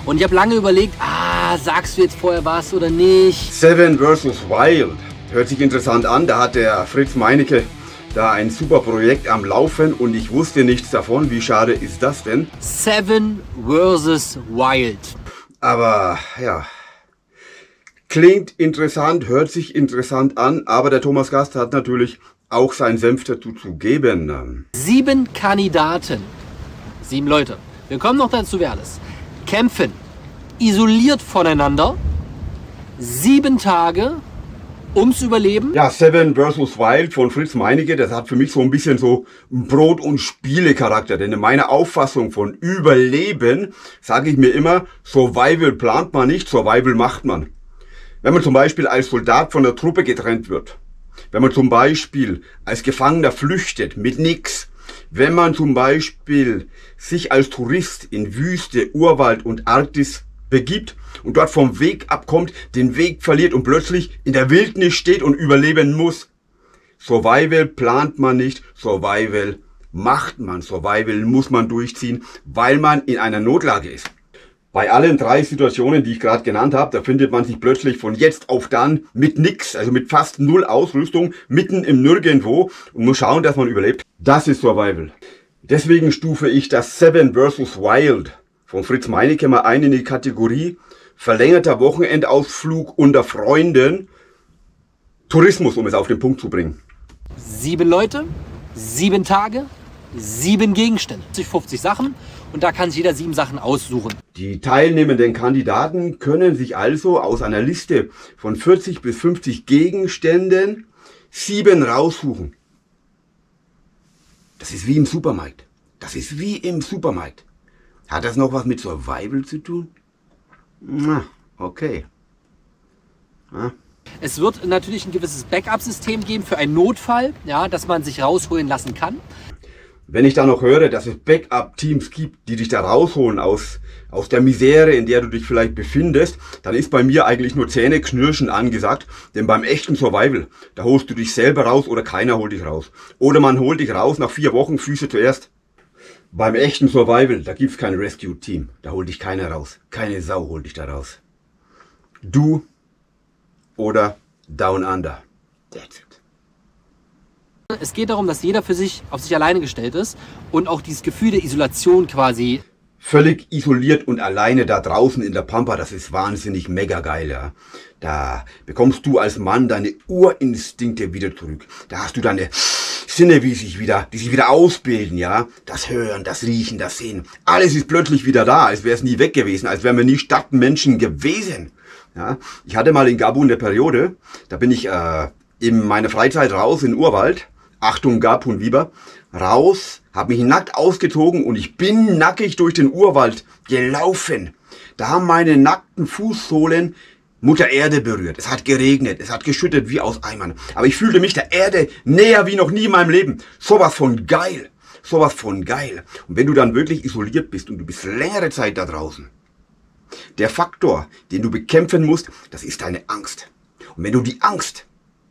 Und ich habe lange überlegt, sagst du jetzt vorher was oder nicht? Seven vs. Wild. Hört sich interessant an. Da hat der Fritz Meinecke da ein super Projekt am Laufen und ich wusste nichts davon. Wie schade ist das denn? Seven vs. Wild. Aber ja, klingt interessant, hört sich interessant an, aber der Thomas Gast hat natürlich auch seinen Senf dazu zu geben. 7 Kandidaten, 7 Leute, wir kommen noch dazu, wer alles, kämpfen isoliert voneinander 7 Tage ums Überleben. Ja, Seven vs. Wild von Fritz Meinecke, das hat für mich so ein bisschen so Brot- und Spiele-Charakter. Denn in meiner Auffassung von Überleben sage ich mir immer, Survival plant man nicht, Survival macht man. Wenn man zum Beispiel als Soldat von der Truppe getrennt wird, wenn man zum Beispiel als Gefangener flüchtet mit nix, wenn man zum Beispiel sich als Tourist in Wüste, Urwald und Arktis begibt und dort vom Weg abkommt, den Weg verliert und plötzlich in der Wildnis steht und überleben muss. Survival plant man nicht, Survival macht man, Survival muss man durchziehen, weil man in einer Notlage ist. Bei allen 3 Situationen, die ich gerade genannt habe, da findet man sich plötzlich von jetzt auf dann mit nix, also mit fast 0 Ausrüstung, mitten im Nirgendwo und muss schauen, dass man überlebt. Das ist Survival. Deswegen stufe ich das Seven vs. Wild von Fritz Meinecke mal ein in die Kategorie verlängerter Wochenendausflug unter Freunden, Tourismus, um es auf den Punkt zu bringen. 7 Leute, 7 Tage, 7 Gegenstände, 50 Sachen und da kann sich jeder 7 Sachen aussuchen. Die teilnehmenden Kandidaten können sich also aus einer Liste von 40 bis 50 Gegenständen 7 raussuchen. Das ist wie im Supermarkt. Das ist wie im Supermarkt. Hat das noch was mit Survival zu tun? Na, okay. Ja. Es wird natürlich ein gewisses Backup-System geben für einen Notfall, ja, dass man sich rausholen lassen kann. Wenn ich da noch höre, dass es Backup-Teams gibt, die dich da rausholen aus der Misere, in der du dich vielleicht befindest, dann ist bei mir eigentlich nur Zähneknirschen angesagt. Denn beim echten Survival, da holst du dich selber raus oder keiner holt dich raus. Oder man holt dich raus nach 4 Wochen, Füße zuerst. Beim echten Survival, da gibt's kein Rescue-Team. Da holt dich keiner raus. Keine Sau holt dich da raus. Du oder Down Under. That's it. Es geht darum, dass jeder für sich auf sich alleine gestellt ist und auch dieses Gefühl der Isolation quasi. Völlig isoliert und alleine da draußen in der Pampa, das ist wahnsinnig mega geil, ja. Da bekommst du als Mann deine Urinstinkte wieder zurück. Da hast du deine Sinne, die sich wieder ausbilden, ja. Das Hören, das Riechen, das Sehen. Alles ist plötzlich wieder da, als wäre es nie weg gewesen, als wären wir nie Stadtmenschen gewesen. Ja. Ich hatte mal in Gabun eine Periode, da bin ich in meiner Freizeit raus in den Urwald. Achtung, Gabun Viber, raus, habe mich nackt ausgezogen und ich bin nackig durch den Urwald gelaufen. Da haben meine nackten Fußsohlen Mutter Erde berührt. Es hat geregnet, es hat geschüttet wie aus Eimern. Aber ich fühlte mich der Erde näher wie noch nie in meinem Leben. Sowas von geil, sowas von geil. Und wenn du dann wirklich isoliert bist und du bist längere Zeit da draußen, der Faktor, den du bekämpfen musst, das ist deine Angst. Und wenn du die Angst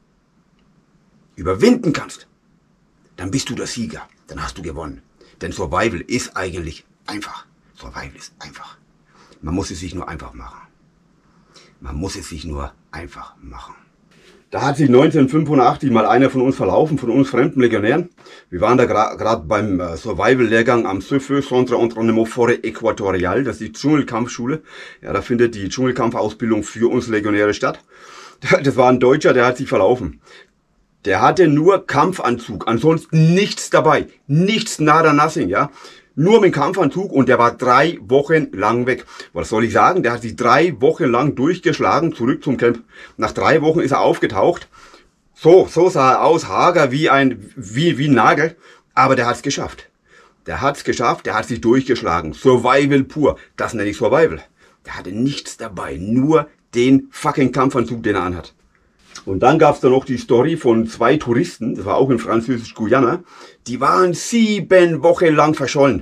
überwinden kannst, dann bist du der Sieger. Dann hast du gewonnen. Denn Survival ist eigentlich einfach. Survival ist einfach. Man muss es sich nur einfach machen. Man muss es sich nur einfach machen. Da hat sich 1985 mal einer von uns verlaufen, von uns fremden Legionären. Wir waren da gerade beim Survival-Lehrgang am CEFE, Centre Entraînement Forêt Équatoriale. Das ist die Dschungelkampfschule. Ja, da findet die Dschungelkampfausbildung für uns Legionäre statt. Das war ein Deutscher, der hat sich verlaufen. Der hatte nur Kampfanzug, ansonsten nichts dabei. Nichts, nada, nothing, ja. Nur mit Kampfanzug und der war 3 Wochen lang weg. Was soll ich sagen? Der hat sich 3 Wochen lang durchgeschlagen, zurück zum Camp. Nach 3 Wochen ist er aufgetaucht. So sah er aus, hager wie ein Nagel. Aber der hat's geschafft. Der hat's geschafft, der hat sich durchgeschlagen. Survival pur. Das nenne ich Survival. Der hatte nichts dabei, nur den fucking Kampfanzug, den er anhat. Und dann gab es da noch die Story von 2 Touristen, das war auch in Französisch-Guyana, die waren 7 Wochen lang verschollen.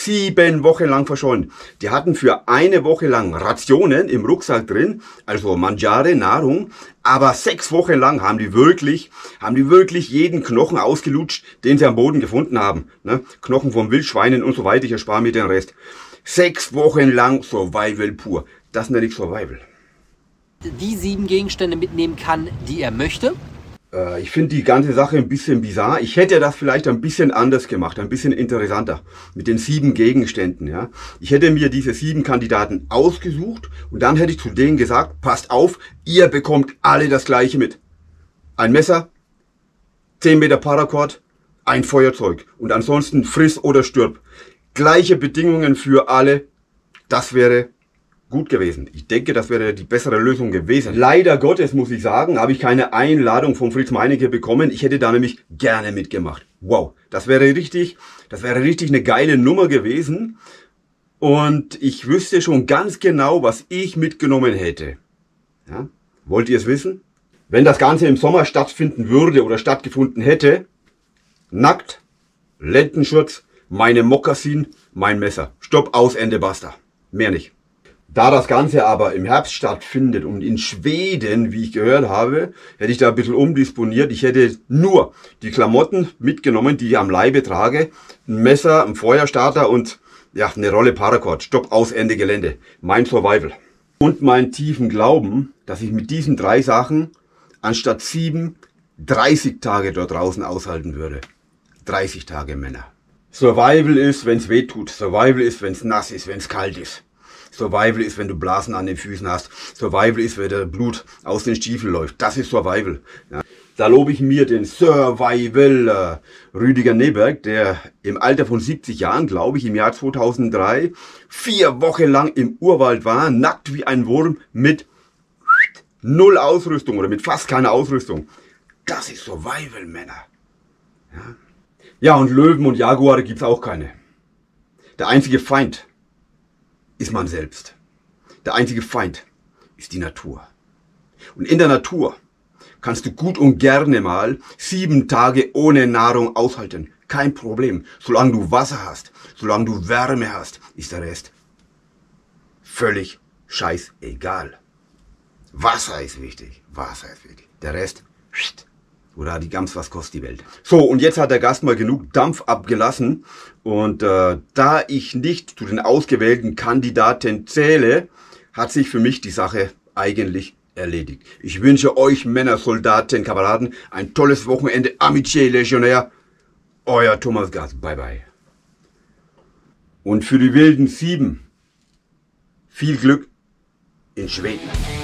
7 Wochen lang verschollen. Die hatten für 1 Woche lang Rationen im Rucksack drin, also Mangiare, Nahrung, aber 6 Wochen lang haben die wirklich jeden Knochen ausgelutscht, den sie am Boden gefunden haben. Ne? Knochen von Wildschweinen und so weiter, ich erspare mir den Rest. 6 Wochen lang Survival pur. Das nenne ich Survival. Die 7 Gegenstände mitnehmen kann, die er möchte. Ich finde die ganze Sache ein bisschen bizarr. Ich hätte das vielleicht ein bisschen anders gemacht, ein bisschen interessanter. Mit den 7 Gegenständen, ja. Ich hätte mir diese 7 Kandidaten ausgesucht und dann hätte ich zu denen gesagt, passt auf, ihr bekommt alle das Gleiche mit. Ein Messer, 10 Meter Paracord, ein Feuerzeug und ansonsten friss oder stirb. Gleiche Bedingungen für alle. Das wäre gut gewesen. Ich denke, das wäre die bessere Lösung gewesen. Leider Gottes, muss ich sagen, habe ich keine Einladung von Fritz Meinecke bekommen. Ich hätte da nämlich gerne mitgemacht. Wow, das wäre richtig eine geile Nummer gewesen. Und ich wüsste schon ganz genau, was ich mitgenommen hätte. Ja? Wollt ihr es wissen? Wenn das Ganze im Sommer stattfinden würde oder stattgefunden hätte, nackt, Lendenschurz, meine Mokassin, mein Messer. Stopp, aus, Ende, basta. Mehr nicht. Da das Ganze aber im Herbst stattfindet und in Schweden, wie ich gehört habe, hätte ich da ein bisschen umdisponiert. Ich hätte nur die Klamotten mitgenommen, die ich am Leibe trage, ein Messer, ein Feuerstarter und ja, eine Rolle Paracord. Stopp, aus, Ende, Gelände. Mein Survival. Und meinen tiefen Glauben, dass ich mit diesen 3 Sachen anstatt 7 30 Tage dort draußen aushalten würde. 30 Tage, Männer. Survival ist, wenn es weh tut. Survival ist, wenn es nass ist, wenn es kalt ist. Survival ist, wenn du Blasen an den Füßen hast. Survival ist, wenn der Blut aus den Stiefeln läuft. Das ist Survival. Ja. Da lobe ich mir den Survival Rüdiger Neberg, der im Alter von 70 Jahren, glaube ich, im Jahr 2003, 4 Wochen lang im Urwald war, nackt wie ein Wurm, mit 0 Ausrüstung oder mit fast keiner Ausrüstung. Das ist Survival, Männer. Ja, und Löwen und Jaguare gibt's auch keine. Der einzige Feind ist man selbst. Der einzige Feind ist die Natur. Und in der Natur kannst du gut und gerne mal 7 Tage ohne Nahrung aushalten. Kein Problem. Solange du Wasser hast, solange du Wärme hast, ist der Rest völlig scheißegal. Wasser ist wichtig. Wasser ist wichtig. Der Rest, oder die Gams, was kostet die Welt. So, und jetzt hat der Gast mal genug Dampf abgelassen. Und da ich nicht zu den ausgewählten Kandidaten zähle, hat sich für mich die Sache eigentlich erledigt. Ich wünsche euch Männer, Soldaten, Kameraden ein tolles Wochenende. Amitié Legionnaire. Euer Thomas Gast. Bye bye. Und für die wilden 7 viel Glück in Schweden.